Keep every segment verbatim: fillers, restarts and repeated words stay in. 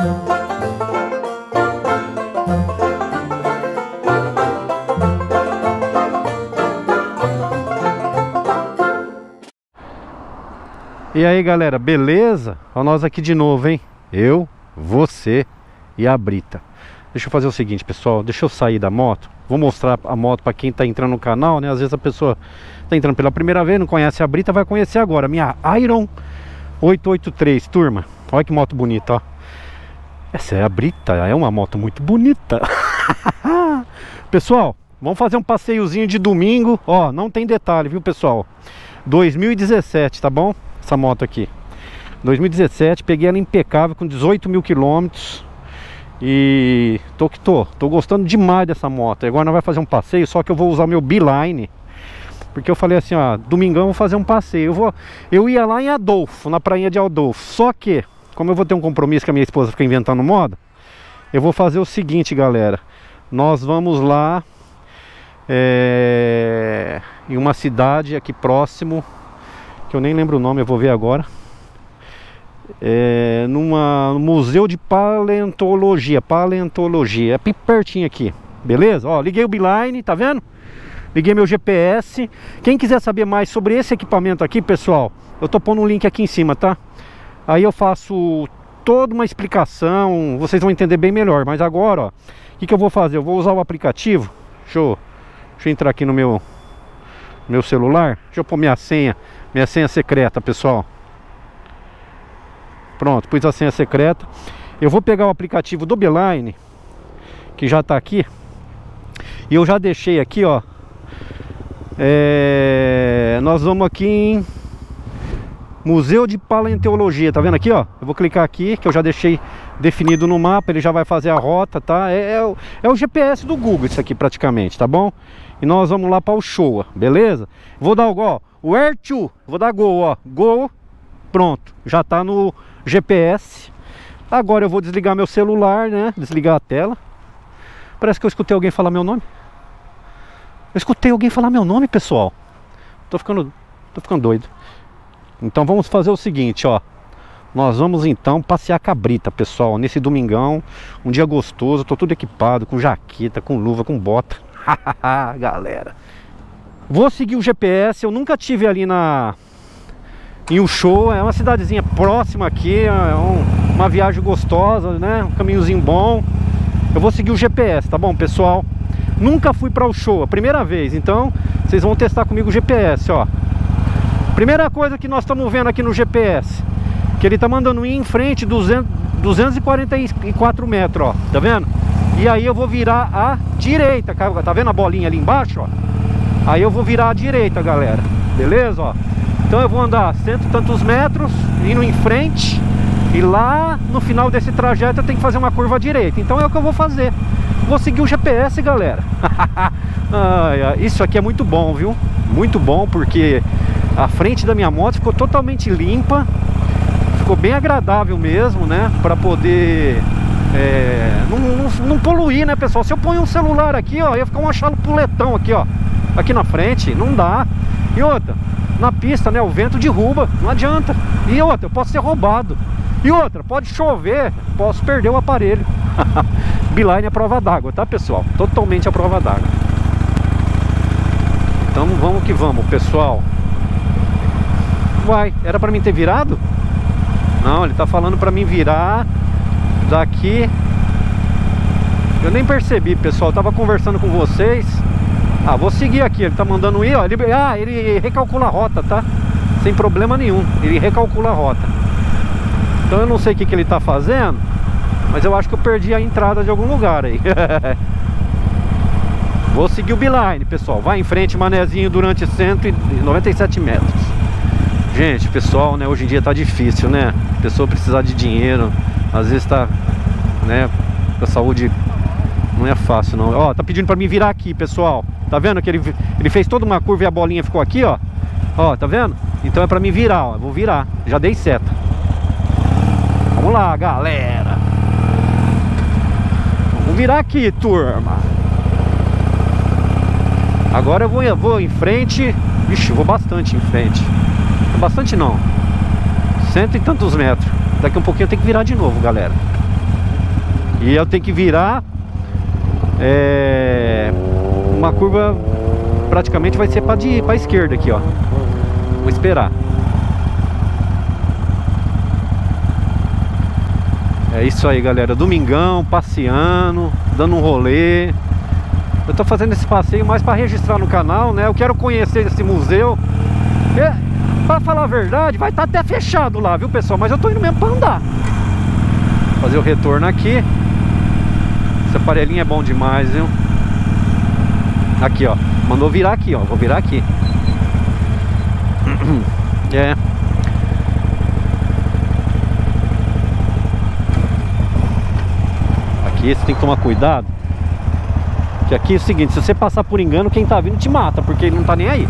E aí galera, beleza? Olha nós aqui de novo, hein? Eu, você e a Brita. Deixa eu fazer o seguinte, pessoal, deixa eu sair da moto. Vou mostrar a moto para quem tá entrando no canal, né? Às vezes a pessoa tá entrando pela primeira vez, não conhece a Brita, vai conhecer agora. Minha Iron oito oito três, turma. Olha que moto bonita, ó. Essa é a Brita, é uma moto muito bonita. Pessoal, vamos fazer um passeiozinho de domingo. Ó, não tem detalhe, viu, pessoal? dois mil e dezessete, tá bom? Essa moto aqui dois mil e dezessete, peguei ela impecável com dezoito mil quilômetros. E tô que tô, tô gostando demais dessa moto. Agora nós vamos fazer um passeio, só que eu vou usar o meu Beeline, porque eu falei assim, ó, domingão eu vou fazer um passeio. Eu, vou, eu ia lá em Adolfo, na prainha de Adolfo. Só que, como eu vou ter um compromisso que a minha esposa fica inventando moda, eu vou fazer o seguinte, galera. Nós vamos lá é, em uma cidade aqui próximo, que eu nem lembro o nome, eu vou ver agora. É, numa, no Museu de Paleontologia. Paleontologia, é pertinho aqui, beleza? Ó, liguei o Beeline, tá vendo? Liguei meu G P S. Quem quiser saber mais sobre esse equipamento aqui, pessoal, eu tô pondo um link aqui em cima, tá? Aí eu faço toda uma explicação, vocês vão entender bem melhor. Mas agora, ó, o que, que eu vou fazer? Eu vou usar o aplicativo. Deixa eu, deixa eu entrar aqui no meu, meu celular. Deixa eu pôr minha senha, minha senha secreta, pessoal. Pronto, pus a senha secreta. Eu vou pegar o aplicativo do Beeline, que já está aqui. E eu já deixei aqui, ó. É... Nós vamos aqui em Museu de Paleontologia, tá vendo aqui, ó? Eu vou clicar aqui, que eu já deixei definido no mapa. Ele já vai fazer a rota, tá? É, é, o, é o G P S do Google isso aqui praticamente, tá bom? E nós vamos lá para o Showa, beleza? Vou dar o go, where to? Vou dar go, ó. Go, pronto. Já tá no G P S. Agora eu vou desligar meu celular, né? Desligar a tela. Parece que eu escutei alguém falar meu nome. Eu escutei alguém falar meu nome, pessoal. Tô ficando, tô ficando doido. Então vamos fazer o seguinte, ó. Nós vamos então passear com a Brita, pessoal, nesse domingão. Um dia gostoso, tô tudo equipado, com jaqueta, com luva, com bota. Galera, vou seguir o G P S. Eu nunca tive ali na... em Ushuaia, é uma cidadezinha próxima aqui, é um, uma viagem gostosa, né? Um caminhozinho bom. Eu vou seguir o G P S, tá bom, pessoal? Nunca fui para Ushuaia, primeira vez, então vocês vão testar comigo o G P S, ó. Primeira coisa que nós estamos vendo aqui no G P S, que ele tá mandando ir em frente duzentos, duzentos e quarenta e quatro metros, ó, tá vendo? E aí eu vou virar à direita, tá vendo a bolinha ali embaixo, ó? Aí eu vou virar à direita, galera, beleza, ó? Então eu vou andar cento e tantos metros, indo em frente. E lá no final desse trajeto eu tenho que fazer uma curva à direita. Então é o que eu vou fazer. Vou seguir o G P S, galera. ah, Isso aqui é muito bom, viu? Muito bom, porque a frente da minha moto ficou totalmente limpa. Ficou bem agradável mesmo, né? Pra poder é, não, não, não poluir, né, pessoal? Se eu ponho um celular aqui, ó, ia ficar um chapuletão aqui, ó, aqui na frente. Não dá. E outra, na pista, né, o vento derruba, não adianta. E outra, eu posso ser roubado. E outra, pode chover, posso perder o aparelho. Beeline é prova d'água, tá, pessoal? Totalmente a prova d'água. Então vamos que vamos, pessoal. Uai, era pra mim ter virado? Não, ele tá falando pra mim virar daqui. Eu nem percebi, pessoal, eu tava conversando com vocês. Ah, vou seguir aqui, ele tá mandando ir, ó. Ele, ah, ele recalcula a rota, tá? Sem problema nenhum, ele recalcula a rota. Então eu não sei o que, que ele tá fazendo, mas eu acho que eu perdi a entrada de algum lugar aí. Vou seguir o Beeline, pessoal. Vai em frente, manezinho, durante cento e noventa e sete metros. Gente, pessoal, né, hoje em dia tá difícil, né? A pessoa precisar de dinheiro, às vezes tá, né, a saúde não é fácil não. Ó, tá pedindo pra mim virar aqui, pessoal. Tá vendo que ele, ele fez toda uma curva e a bolinha ficou aqui, ó. Ó, tá vendo? Então é pra mim virar, ó. Eu vou virar, já dei seta. Vamos lá, galera. Vamos virar aqui, turma. Agora eu vou, eu vou em frente. Vixe, eu vou bastante em frente. Bastante não, cento e tantos metros. Daqui um pouquinho eu tenho que virar de novo, galera. E eu tenho que virar é, uma curva, praticamente vai ser para a esquerda aqui, ó. Vou esperar. É isso aí, galera. Domingão, passeando, dando um rolê. Eu tô fazendo esse passeio mais para registrar no canal, né? Eu quero conhecer esse museu. É, pra falar a verdade, vai estar até fechado lá, viu, pessoal? Mas eu tô indo mesmo pra andar. Fazer o retorno aqui. Esse aparelhinho é bom demais, viu? Aqui, ó. Mandou virar aqui, ó. Vou virar aqui. É. Aqui você tem que tomar cuidado. Que aqui é o seguinte, se você passar por engano, quem tá vindo te mata, porque ele não tá nem aí.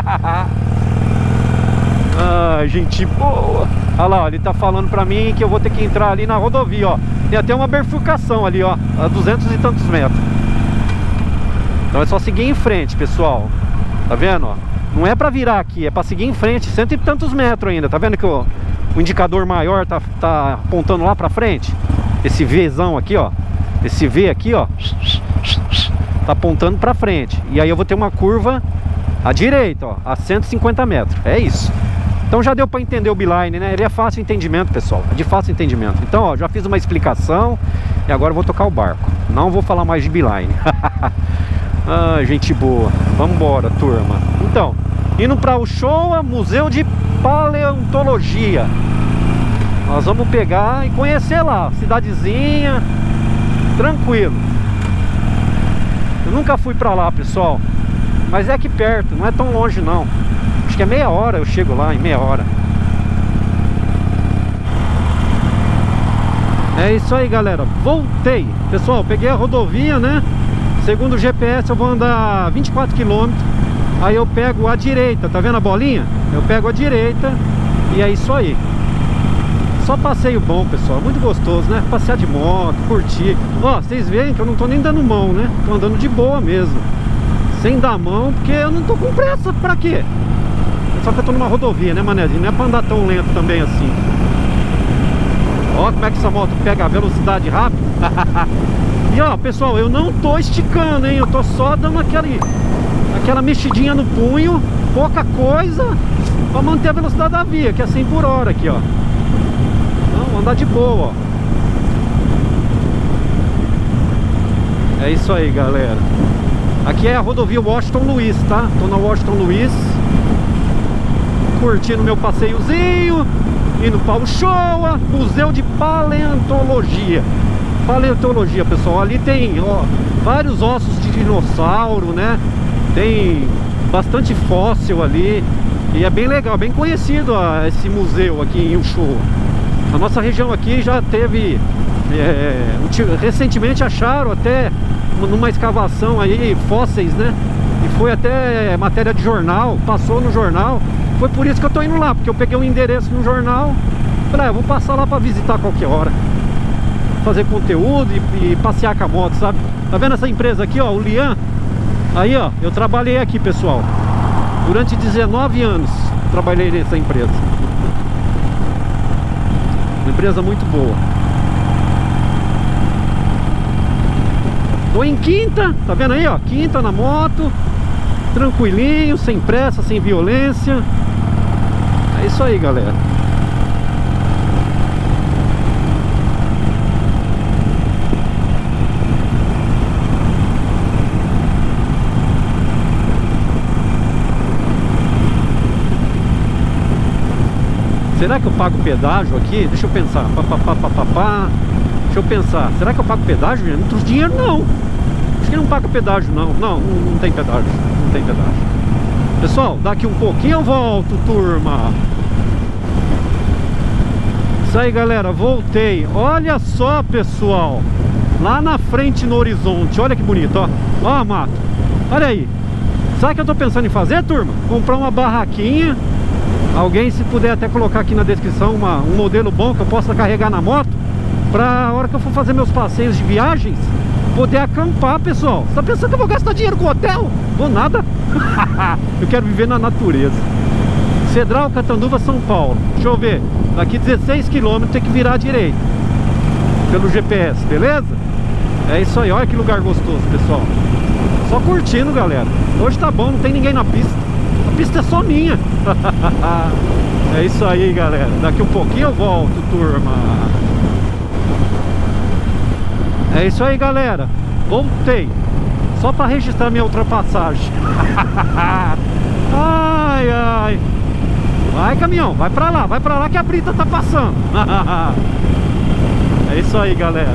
Ah, gente boa. Olha lá, ó, ele tá falando pra mim que eu vou ter que entrar ali na rodovia, ó. Tem até uma bifurcação ali, ó, a duzentos e tantos metros. Então é só seguir em frente, pessoal. Tá vendo, ó? Não é pra virar aqui, é pra seguir em frente, cento e tantos metros ainda. Tá vendo que o, o indicador maior tá, tá apontando lá pra frente? Esse Vzão aqui, ó. Esse V aqui, ó, tá apontando pra frente. E aí eu vou ter uma curva à direita, ó, a cento e cinquenta metros. É isso. Então já deu pra entender o Beeline, né? Ele é fácil entendimento, pessoal. É de fácil entendimento. Então, ó, já fiz uma explicação. E agora eu vou tocar o barco. Não vou falar mais de Beeline. Ah, gente boa. Vamos embora, turma. Então, indo pra Uchoa, Museu de Paleontologia. Nós vamos pegar e conhecer lá, cidadezinha. Tranquilo. Eu nunca fui pra lá, pessoal. Mas é aqui perto, não é tão longe não. Acho que é meia hora, eu chego lá em meia hora. É isso aí, galera. Voltei. Pessoal, peguei a rodovia, né? Segundo o G P S eu vou andar vinte e quatro quilômetros. Aí eu pego a direita, tá vendo a bolinha? Eu pego a direita. E é isso aí. Só passeio bom, pessoal, muito gostoso, né? Passear de moto, curtir. Ó, vocês veem que eu não tô nem dando mão, né? Tô andando de boa mesmo. Sem dar mão, porque eu não tô com pressa. Pra quê? Só que eu tô numa rodovia, né, manézinho? Não é pra andar tão lento também assim. Ó como é que essa moto pega a velocidade rápida. E ó, pessoal, eu não tô esticando, hein? Eu tô só dando aquele, aquela mexidinha no punho. Pouca coisa, pra manter a velocidade da via, que é cem por hora aqui, ó. Não, andar de boa, ó. É isso aí, galera. Aqui é a rodovia Washington Luiz, tá? Tô na Washington Luiz, curtindo meu passeiozinho, indo para o Uchoa, Museu de Paleontologia. Paleontologia, pessoal. Ali tem, ó, vários ossos de dinossauro, né? Tem bastante fóssil ali. E é bem legal, bem conhecido ó, esse museu aqui em Uchoa. A nossa região aqui já teve é, recentemente acharam até numa escavação aí fósseis, né? E foi até matéria de jornal, passou no jornal. Foi por isso que eu tô indo lá, porque eu peguei um endereço no jornal. Falei, ah, eu vou passar lá pra visitar qualquer hora, fazer conteúdo e, e passear com a moto, sabe? Tá vendo essa empresa aqui, ó, o Lian? Aí, ó, eu trabalhei aqui, pessoal. Durante dezenove anos trabalhei nessa empresa. Uma empresa muito boa. Tô em quinta, tá vendo aí, ó? Quinta na moto, tranquilinho, sem pressa, sem violência. É isso aí, galera. Será que eu pago pedágio aqui? Deixa eu pensar. Pá, pá, pá, pá, pá, pá. Deixa eu pensar. Será que eu pago pedágio? Não trouxe dinheiro, não. Acho que não paga pedágio, não. Não, não, não tem pedágio. Não tem pedágio. Pessoal, daqui um pouquinho eu volto, turma. Isso aí, galera. Voltei. Olha só, pessoal. Lá na frente no horizonte. Olha que bonito, ó. Ó a mata. Olha aí. Sabe o que eu tô pensando em fazer, turma? Comprar uma barraquinha. Alguém, se puder até colocar aqui na descrição uma, um modelo bom que eu possa carregar na moto, pra hora que eu for fazer meus passeios de viagens, poder acampar, pessoal. Você tá pensando que eu vou gastar dinheiro com hotel? Vou nada. Eu quero viver na natureza. Cedral, Catanduva, São Paulo. Deixa eu ver. Daqui dezesseis quilômetros tem que virar à direita. pelo G P S, beleza? É isso aí, olha que lugar gostoso, pessoal. Só curtindo, galera. Hoje tá bom, não tem ninguém na pista. A pista é só minha. É isso aí, galera. Daqui um pouquinho eu volto, turma. É isso aí, galera. Voltei. Só pra registrar minha ultrapassagem. Ai, ai. Vai, caminhão, vai pra lá, vai pra lá que a brita tá passando. É isso aí, galera.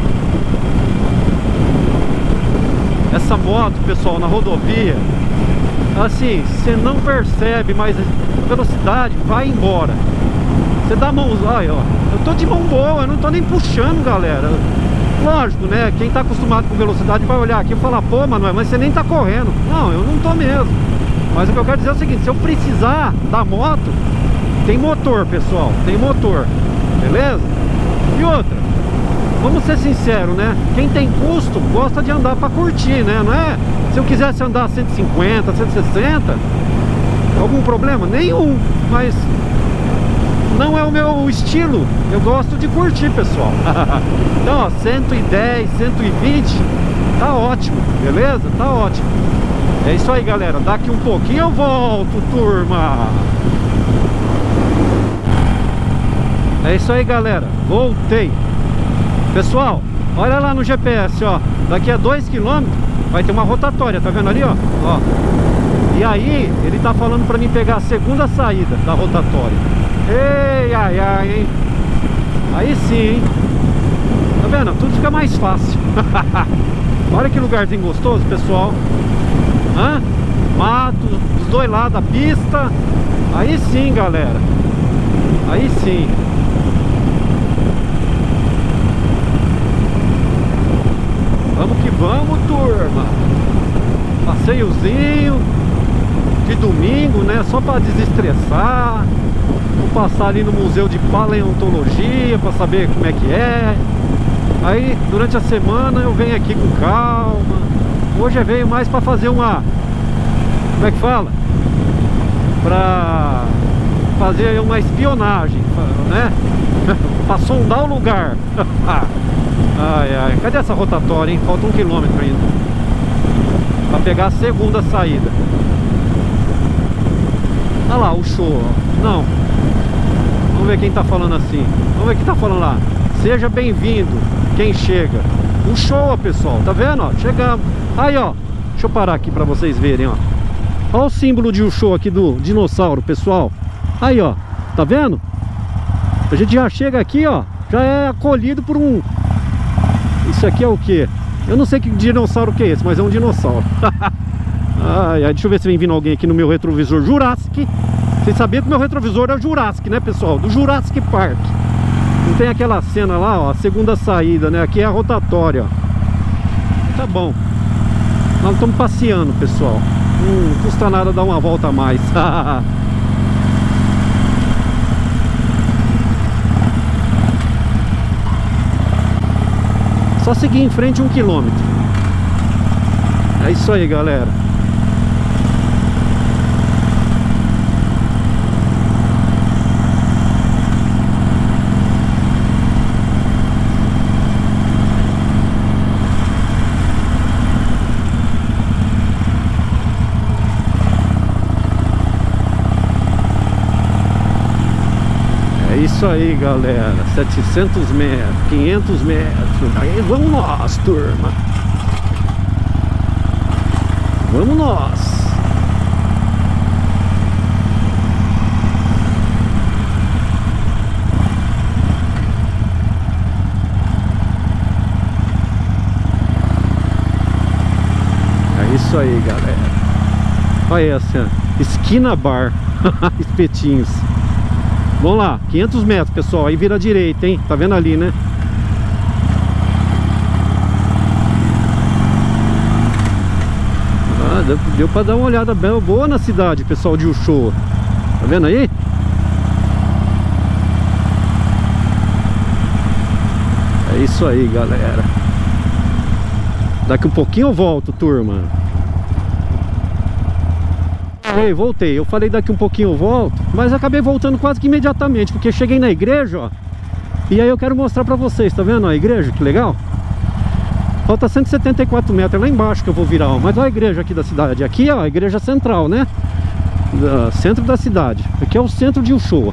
Essa moto, pessoal, na rodovia, assim, você não percebe, mas a velocidade vai embora. Você dá a mão, ai, ó, eu tô de mão boa, eu não tô nem puxando, galera. Lógico, né, quem tá acostumado com velocidade vai olhar aqui e falar, pô, Manuel, mas você nem tá correndo. Não, eu não tô mesmo. Mas o que eu quero dizer é o seguinte, se eu precisar da moto, tem motor, pessoal, tem motor, beleza? E outra, vamos ser sinceros, né? Quem tem custo gosta de andar pra curtir, né? Não é? Se eu quisesse andar cento e cinquenta, cento e sessenta, algum problema? Nenhum, mas não é o meu estilo. Eu gosto de curtir, pessoal. Então, ó, cento e dez, cento e vinte, tá ótimo, beleza? Tá ótimo. É isso aí, galera. Daqui um pouquinho eu volto, turma. É isso aí, galera. Voltei. Pessoal, olha lá no G P S, ó. Daqui a dois quilômetros vai ter uma rotatória, tá vendo ali, ó? Ó. E aí, ele tá falando pra mim pegar a segunda saída da rotatória. Ei, ai, ai, hein? Aí sim, hein? Tá vendo? Tudo fica mais fácil. Olha que lugarzinho gostoso, pessoal. Hã? Mato, dos dois lados da pista. Aí sim, galera. Aí sim. Vamos que vamos, turma. Passeiozinho de domingo, né? Só para desestressar. Vou passar ali no Museu de Paleontologia para saber como é que é. Aí, durante a semana eu venho aqui com calma. Hoje eu venho mais para fazer uma... Como é que fala? Para fazer uma espionagem, né? Para sondar o lugar. Ai, ai, cadê essa rotatória, hein? Falta um quilômetro ainda pra pegar a segunda saída. Olha lá, o show, ó. Não. Vamos ver quem tá falando assim. Vamos ver quem tá falando lá. Seja bem-vindo, quem chega. O show, pessoal, tá vendo, ó? Chegamos. Aí, ó, deixa eu parar aqui pra vocês verem, ó. Olha o símbolo de Ushua aqui do dinossauro, pessoal. Aí, ó, tá vendo? A gente já chega aqui, ó. Já é acolhido por um... Isso aqui é o quê? Eu não sei que dinossauro que é esse, mas é um dinossauro. Ai, ai, deixa eu ver se vem vindo alguém aqui no meu retrovisor Jurassic. Vocês sabiam que meu retrovisor é o Jurassic, né, pessoal? Do Jurassic Park. Não tem aquela cena lá, ó, a segunda saída, né? Aqui é a rotatória, ó. Tá bom. Nós estamos passeando, pessoal. Hum, não custa nada dar uma volta a mais. Só seguir em frente um quilômetro. É isso aí, galera. É isso aí, galera. setecentos metros, quinhentos metros. Aí vamos nós, turma. Vamos nós. É isso aí, galera. Olha essa esquina bar. Espetinhos. Vamos lá, quinhentos metros, pessoal. Aí vira à direita, hein? Tá vendo ali, né? Ah, deu, deu pra dar uma olhada bem boa na cidade, pessoal de Ushua. Tá vendo aí? É isso aí, galera. Daqui um pouquinho eu volto, turma. Ei, voltei. Eu falei daqui um pouquinho eu volto, mas acabei voltando quase que imediatamente, porque cheguei na igreja, ó. E aí eu quero mostrar pra vocês, tá vendo a igreja? Que legal. Falta cento e setenta e quatro metros, é lá embaixo que eu vou virar, ó. Mas olha a igreja aqui da cidade. Aqui, ó, a igreja central, né? Da, centro da cidade. Aqui é o centro de Uchoa.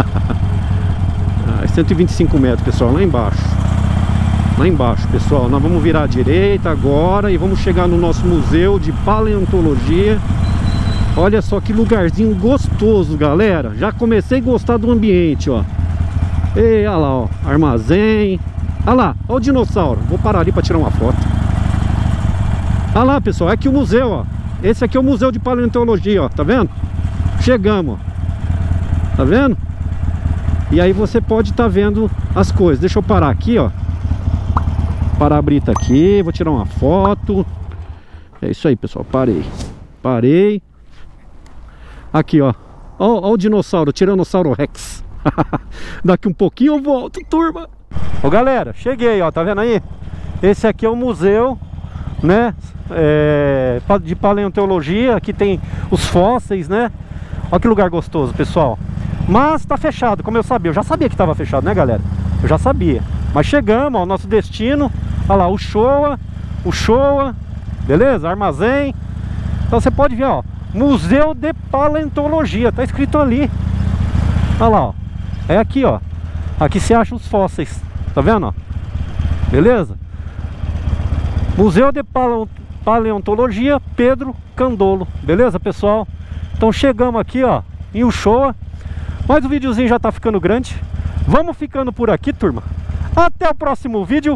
Ah, cento e vinte e cinco metros, pessoal, lá embaixo. Lá embaixo, pessoal. Nós vamos virar à direita agora e vamos chegar no nosso museu de paleontologia. Olha só que lugarzinho gostoso, galera. Já comecei a gostar do ambiente, ó. E olha lá, ó, armazém. Olha lá, olha o dinossauro. Vou parar ali para tirar uma foto. Olha lá, pessoal, é aqui o museu, ó. Esse aqui é o museu de paleontologia, ó. Tá vendo? Chegamos, ó. Tá vendo? E aí você pode estar vendo as coisas. Deixa eu parar aqui, ó. Parar a brita aqui. Vou tirar uma foto. É isso aí, pessoal, parei. Parei. Aqui, ó. Ó, ó o dinossauro, Tiranossauro Rex. Daqui um pouquinho eu volto, turma. Ô galera, cheguei, ó, tá vendo aí? Esse aqui é o museu, né, é, de paleontologia. Aqui tem os fósseis, né? Olha que lugar gostoso, pessoal. Mas tá fechado, como eu sabia. Eu já sabia que tava fechado, né, galera? Eu já sabia. Mas chegamos ao nosso destino. Olha lá, Uchoa, Uchoa, beleza? Armazém. Então você pode ver, ó, Museu de Paleontologia, tá escrito ali. Olha lá, ó. É aqui, ó. Aqui se acha os fósseis. Tá vendo, ó? Beleza? Museu de Paleontologia Pedro Candolo. Beleza, pessoal? Então chegamos aqui, ó, em Uchoa. Mas o videozinho já tá ficando grande. Vamos ficando por aqui, turma. Até o próximo vídeo.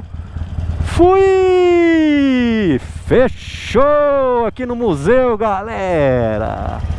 Fui! Fechou aqui no museu, galera!